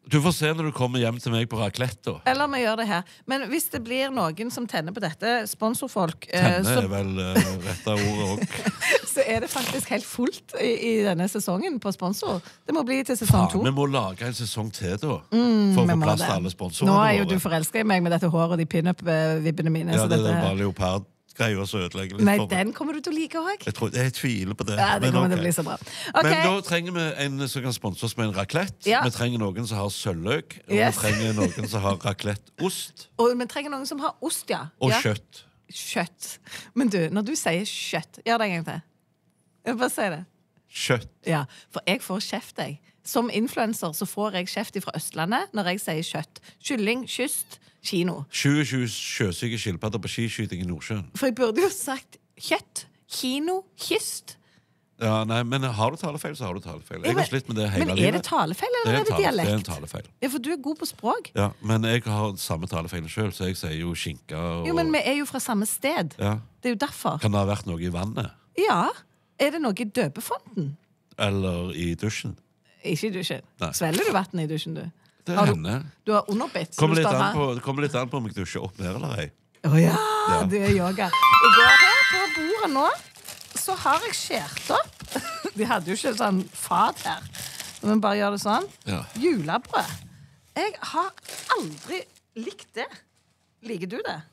Du får se når du kommer hjem til meg på raclette. Eller vi gjør det her. Men hvis det blir noen som tenner på dette, sponsorfolk, eh, Tenne så, er vel uh, rett av ordet også. så er det faktisk helt fullt i, i denne sesongen på sponsor. Det må bli til sesong to. Vi må lage en sesong til, da. For å Vi få må plass det. til alle sponsorene Nå våre. er jo du forelsket i meg med dette håret og de pinup-vibbene mine. Ja, så det er dette... bare leopardgreier som ødelegger litt Nei, for meg. den kommer du til å like også. Jeg, tror, jeg tviler på det. Ja, det men kommer til å ok. bli så bra. Ok, Men da trenger vi en som kan sponse oss med en raclette. Ja. Vi trenger noen som har sølvløk. Og Yes. vi trenger noen som har racletteost og vi trenger noen som har ost, ja. og ja. kjøtt. Kjøtt. Men du, når du sier kjøtt, gjør det en gang til. Jeg bare si det. Kjøtt. Ja, for jeg får kjeft, jeg. Som influenser så får jeg kjeft fra Østlandet når jeg sier kjøtt. Kylling, kyst, kino. tjue sjøsyke skilpadder på skiskyting i Nordsjøen. For jeg burde jo sagt kjøtt, kino, kyst. Ja, nei, men har du talefeil, så har du talefeil. Jeg Ja, har slitt med det hele men livet. er det talefeil, Det eller er er en det tale- det er en dialekt? talefeil. Ja, for du er god på språk. Ja, men jeg har samme talefeil selv, så jeg sier jo skinka og... Jo, men vi er jo fra samme sted. Ja. Det er jo derfor. Kan det ha vært noe i vannet? Ja. Er det noe i døpefonten? Eller i dusjen? Ikke i dusjen. Nei. Svelger du vann i dusjen, du? Det Har du- hender. Du har underbitt. så Kommer du litt, står an her. på, det kommer litt an på om jeg dusjer opp ned eller ei. Å ja, Ja. det er yoga. I går her på bordet nå, så har jeg skjert opp. De hadde jo ikke sånn fat her. Men bare gjør det sånn. Ja. Julebrød. Jeg har aldri likt det. Liker du det?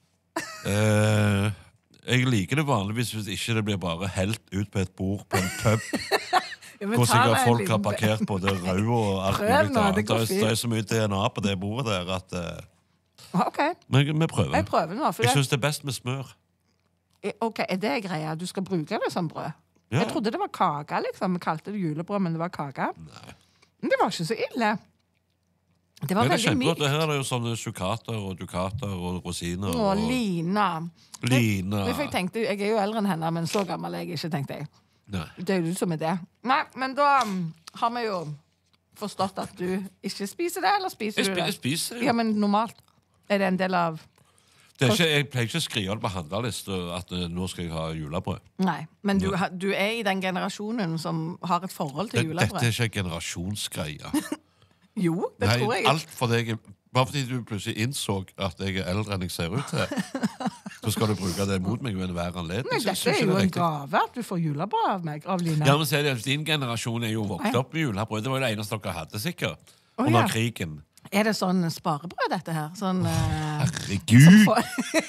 Eh, jeg liker det vanligvis hvis ikke det blir bare helt ut på et bord på en pub. Ja, men Hvor ta deg sikkert en folk liten har bit. parkert både rød og alt Prøv mulig nå, annet. det går Det er, fint. det er så mye D N A på det bordet der at eh, OK, Men vi prøver. jeg prøver nå. For Jeg det, syns det er best med smør. ok, Er det greia? Du skal bruke det som brød? Ja. Jeg trodde det var kake, liksom. Vi kalte det julebrød, men det var kake. Men det var ikke så ille. Det var Men det er veldig kjempegodt. mykt. Her er det jo sånne sukater og dukater og rosiner. Å, Og Lina. Lina. Men for Jeg tenkte, jeg er jo eldre enn henne, men så gammel er jeg ikke, tenkte jeg. Nei. Det er jo du som er det. Nei, men da um, har vi jo forstått at du ikke spiser det, eller spiser Jeg, du spi, det? jeg spiser det. Ja, men normalt. Er det en del av Det er ikke, jeg pleier ikke å skrive det på handleliste at eh, nå skal jeg ha julebrød. Nei. Men du, har- du er i den generasjonen som har et forhold til Det, dette julebrød. er ikke en generasjonsgreie. Jo, det tror jeg. alt for deg Bare fordi du plutselig innså at jeg er eldre enn jeg ser ut til, så skal du bruke det mot meg ved enhver anledning. Nei, Så jeg dette synes er ikke jo det en riktig. gave at du får julebrød av meg, av Lina. Ja, men se det, Din generasjon er jo vokst opp med julebrød. Det var jo det eneste dere hadde, sikkert. Å, Under ja. krigen. Er det sånn sparebrød, dette her? Sånn eh, Herregud! for...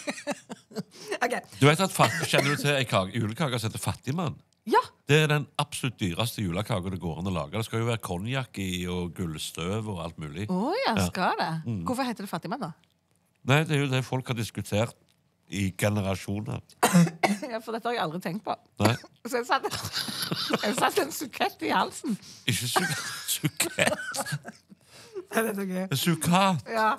OK. Du vet at fatt, Kjenner du til ei kake- julekake som heter Fattigmann? Ja. Det er den absolutt dyreste julekaka det går an å lage. Det skal jo være konjakk i og gullstøv og alt mulig. Å ja, Ja. skal det? Mm. Hvorfor heter det fattigmann, da? Nei, det er jo det folk har diskutert i generasjoner. Ja, For dette har jeg aldri tenkt på. Nei, Så jeg satte, jeg satte en sukett i halsen. ikke su sukett. Er dette gøy? Sukat. Ja.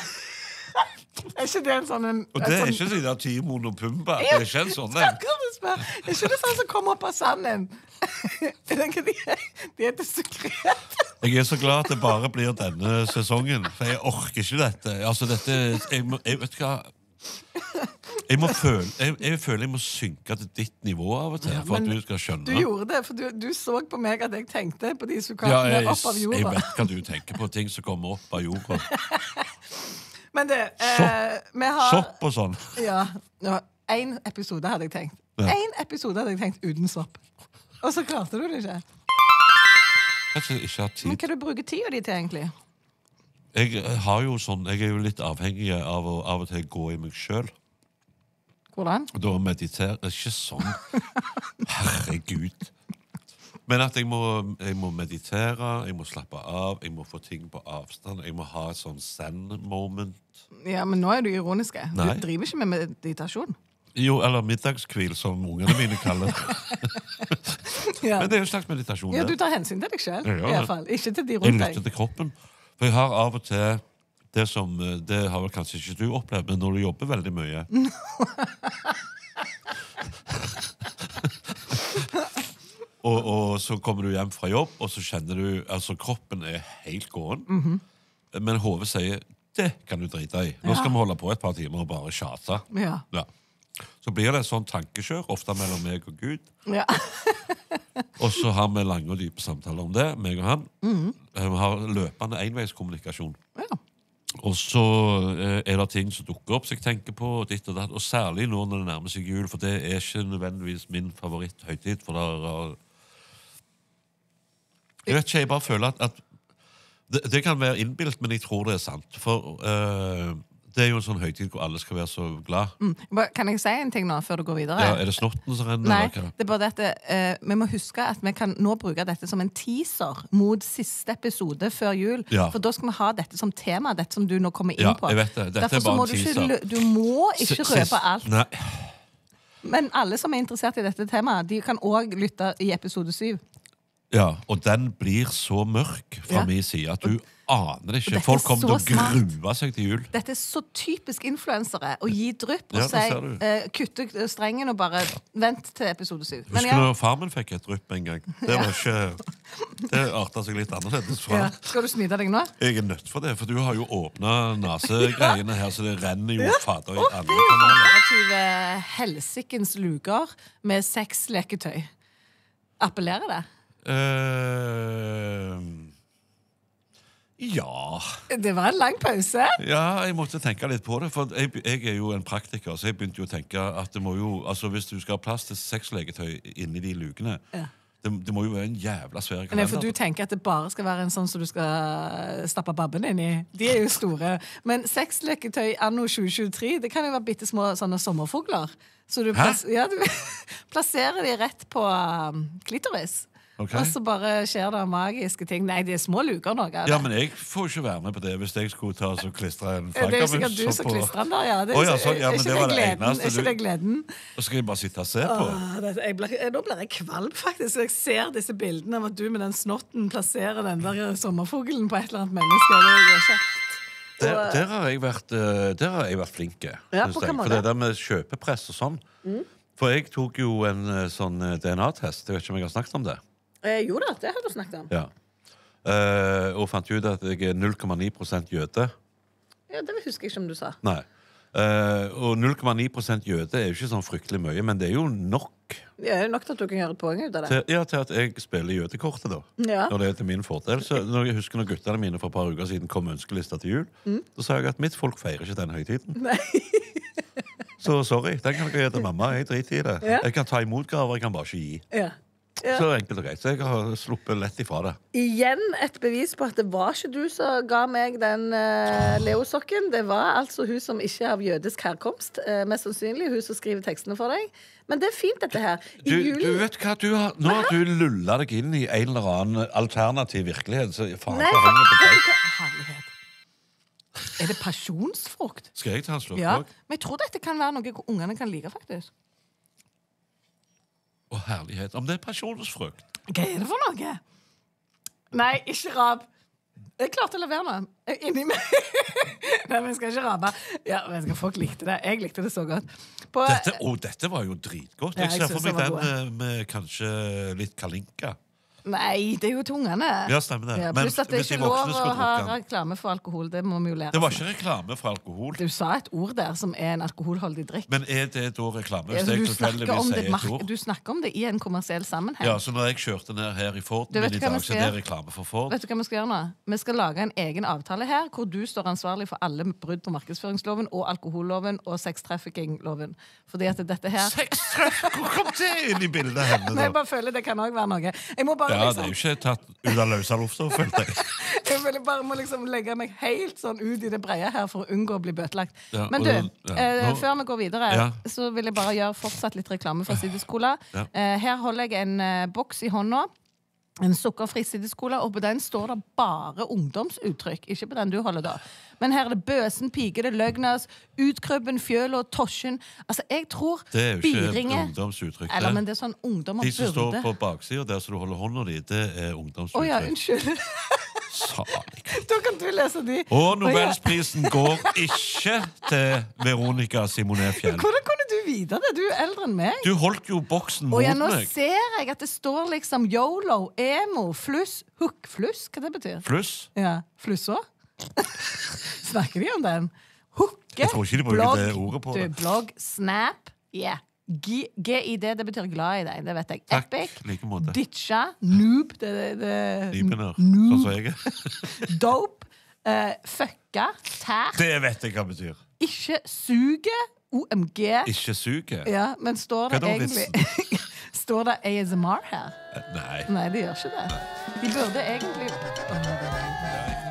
Er ikke det en sånn en, Og en det er sånn, ikke de der Timon og Pumba. Det er ikke en sånn en. Stakkars du spør. Er ikke det sånn som kommer opp av sanden? Er det ikke de, de heter sukret? Jeg er så glad at det bare blir denne sesongen, for jeg orker ikke dette. Altså, dette Jeg, må, jeg vet hva jeg, må føle, jeg, jeg føler jeg må synke til ditt nivå av og til for at men du skal skjønne. Du gjorde det, for du, du så på meg at jeg tenkte på de Ja, sukatene jeg, opp av jeg jorda. vet hva du tenker på. Ting som kommer opp av jorda. Men det, eh, vi har Sopp og sånn. Ja, ja, en episode hadde jeg tenkt. Ja. En episode hadde jeg tenkt uten sopp. Og så klarte du det ikke. Kanskje jeg ikke har Men tid. hva du bruker tida di til, egentlig? Jeg har jo sånn, jeg er jo litt avhengig av å av og til gå i meg sjøl. Hvordan? Da mediterer Ikke sånn. Herregud. Men at jeg må, jeg må meditere, jeg må slappe av, jeg må få ting på avstand. Jeg må ha et sånn zen-moment. Ja, men nå er du ironisk. Nei. Du driver ikke med meditasjon. Jo, eller middagskvil, som ungene mine kaller det. Ja, Men det er jo en slags meditasjon. ja det. Du tar hensyn til deg sjøl, Ja, ja. i hvert fall. Ikke til de Jeg rundt lytter deg. til kroppen. For jeg har av og til det som Det har vel kanskje ikke du opplevd, men når du jobber veldig mye og, og så kommer du hjem fra jobb, og så kjenner du Altså, kroppen er helt gåen. Mhm. Men hodet sier det kan du drite i. Nå skal vi holde på et par timer og bare tjate. Ja. Ja. Så blir det et sånn tankekjør, ofte mellom meg og Gud. Ja. Og så har vi lange og dype samtaler om det, meg og han. Mm. Vi har løpende enveiskommunikasjon. Ja. Og så eh, er det ting som dukker opp som jeg tenker på, og ditt og datt. Og særlig nå når det nærmer seg jul, for det er ikke nødvendigvis min favoritthøytid. For der, er- jeg vet ikke, jeg bare føler at, at det, det kan være innbilt, men jeg tror det er sant. For eh, det er jo en sånn høytid hvor alle skal være så glad. Mm. Bare- Kan jeg si en ting nå, før du går videre? Ja, er det snotten som renner? Nei, eller hva? det er bare dette eh, vi må huske at vi kan nå bruke dette som en teaser mot siste episode før jul. Ja. For da skal vi ha dette som tema, dette som du nå kommer inn Ja, på. jeg vet det. Dette Derfor er så bare må en du ikke, teaser. lø- du må ikke S- røpe sist- alt. Nei, Men alle som er interessert i dette temaet, de kan også lytte i episode syv. ja, og den blir så mørk fra Ja. min side at du aner det ikke. dette er Folk kommer til så å smart. grue seg til jul. Dette er så typisk influensere å gi drypp og Ja, det si ser du. eh, kutte strengen og bare vent til episode syv. Men Husker ja, du når farmen fikk et drypp en gang? Det var ikke Det arta seg litt annerledes fra. ja. Skal du snyte deg nå? Jeg er nødt for det, for du har jo åpna nasegreiene her, så det renner jo fader i alle Det kanaler. er helsikens luker med sexleketøy. Appellerer det? Eh, ja Det var en lang pause. Ja, jeg måtte tenke litt på det. For jeg, jeg er jo en praktiker, så jeg begynte jo å tenke at det må jo Altså, hvis du skal ha plass til sexleketøy inni de lukene, Ja. det, det må jo være en jævla svær Nei, kalender. for du tenker at det bare skal være en sånn som du skal stappe babben inn i. De er jo store. Men sexleketøy anno tjue tjuetre, det kan jo være bitte små sånne sommerfugler. Så du, Hæ? plass, ja, du plasserer de rett på um, klitoris. Ok. Og så bare skjer det magiske ting. Nei, det er små luker noe av det. Ja, men jeg får ikke være med på det hvis jeg skulle ta og klistre en det er jo flaggermus sikkert du som på- klistrer den der, ja. Det er, Å, ja, så- sånn, ja, er men ikke det var det gleden? eneste Er ikke du- det gleden? Og skal jeg bare sitte og se på? Åh, det, jeg ble, nå blir jeg kvalm, faktisk. Jeg ser disse bildene av at du med den snotten plasserer den der sommerfuglen på et eller annet menneske. Det gjør kjekt. Der, Og- der har jeg vært, eh, der har jeg vært flink. Ja, synes på hva jeg. For måte? det der med kjøpepress og sånn. Mm. For jeg tok jo en eh, sånn eh, D N A-test. Jeg vet ikke om jeg har snakket om det. Eh, jo da, det har du snakket om. Ja. Eh, og fant ut at jeg er null komma ni prosent jøde. Ja, Det husker jeg ikke om du sa. Nei. Eh, og null komma ni prosent jøde er jo ikke sånn fryktelig mye, men det er jo nok Det er nok til at du kan gjøre et poeng ut av det. til, ja, til at jeg spiller jødekortet, da. Ja. Når det er til min fordel. Så når jeg husker når guttene mine for et par uker siden kom med ønskelista til jul, Mm. da sa jeg at mitt folk feirer ikke den høytiden. Så sorry, den kan dere gi til mamma. Jeg driter i det. Ja. Jeg kan ta imot gaver, jeg kan bare ikke gi. Ja. Ja. Så enkelt og greit. Så jeg har sluppet lett ifra det. Igjen et bevis på at det var ikke du som ga meg den uh, Leo-sokken. Det var altså hun som ikke er av jødisk herkomst. eh, mest sannsynlig hun som skriver tekstene for deg. Men det er fint, dette her. I Du, julen- du vet hva, du har, Nå har du lulla deg inn i en eller annen alternativ virkelighet. Så faen, Nei, så henger på vet deg. du hva? Herlighet. Er det pasjonsfrukt? Skal jeg ta en slurk Ja. òg? Men jeg tror dette kan være noe ungene kan like, faktisk. Å, herlighet. Om det er pasjonsfrukt. Hva er det for noe? Nei, ikke rap. Jeg klarte å la være nå. Jeg er Inni meg. Nei, men jeg skal ikke rape. Ja, vet du hva, folk likte det. Jeg likte det så godt. På, Dette, å, dette var jo dritgodt. Ja, Jeg jeg ser synes for meg det den var med, med kanskje litt kalinka. Nei, det er jo til ungene. Ja, stemmer det. Ja, Men pluss at det er hvis de ikke lov voksne å skulle ha drukke den. reklame for alkohol. Det må vi jo lære Det var oss. ikke reklame for alkohol. Du sa et ord der som er en alkoholholdig drikk. Men er det da reklame? Hvis Altså, jeg du, snakker tilfeldigvis om det, sier et mark- ord? du snakker om det i en kommersiell sammenheng. Ja, så når jeg kjørte ned her i Forden Du vet min i hva vi dag, så skal er det gjøre? reklame for Ford. Vet du hva Vi skal gjøre nå? Vi skal lage en egen avtale her hvor du står ansvarlig for alle brudd på markedsføringsloven og alkoholloven og sextrafficking-loven. Fordi at dette her Sextreff! Hvor kom det inn i bildet henne, Men jeg da? bare føler det kan også være noe. Jeg må bare Ja, det liksom er jo ikke tatt ut av løse lufta, følte jeg. Jeg vil bare må liksom legge meg helt sånn ut i det breie her for å unngå å bli bøtelagt. Ja, Men og du, den- ja, eh, nå- før vi går videre, Ja. så vil jeg bare gjøre fortsatt litt reklame for Sideskola. Ja. Eh, her holder jeg en eh, boks i hånda. En sukkerfri sideskola, og på den står det bare ungdomsuttrykk. Ikke på den du holder, da. Men her er det bøsen, pike, det løgnas, utkrybben, fjøl og tosjen. Altså, jeg tror Det er jo ikke Biringe ungdomsuttrykk. Eller, det. men det er sånn ungdommer De som står burde. på baksida der så du holder hånda di, det er Å ungdomsuttrykk. ja, unnskyld. Salig. Da kan du lese de. Og Å, ja. Nobelsprisen går ikke til Veronica Simonet Fjell. Hvordan kunne du vite det? Du er eldre enn meg. Du holdt jo boksen Og mot ja, nå meg. ser jeg at det står liksom yolo, emo, fluss, hook, fluss. Hva det betyr? Fluss. Ja, fluss òg? Snakker de om den? Hooke, Jeg tror ikke de bruker det ordet på du, det. blogg, snap, Yeah. G- G-I-D, det betyr glad i deg, det vet jeg. Takk, Epic, like måte. ditcha, noob, det, det, det Nybener, noob, sånn som jeg er. dope, uh, fucka, tær, Det vet jeg hva det betyr. ikke suge, O M G. Ikke suge. Ja, men står det Hva er da egentlig Står det A S M R her? Nei. Nei, det gjør ikke det. De burde egentlig Åh, det er- Nei.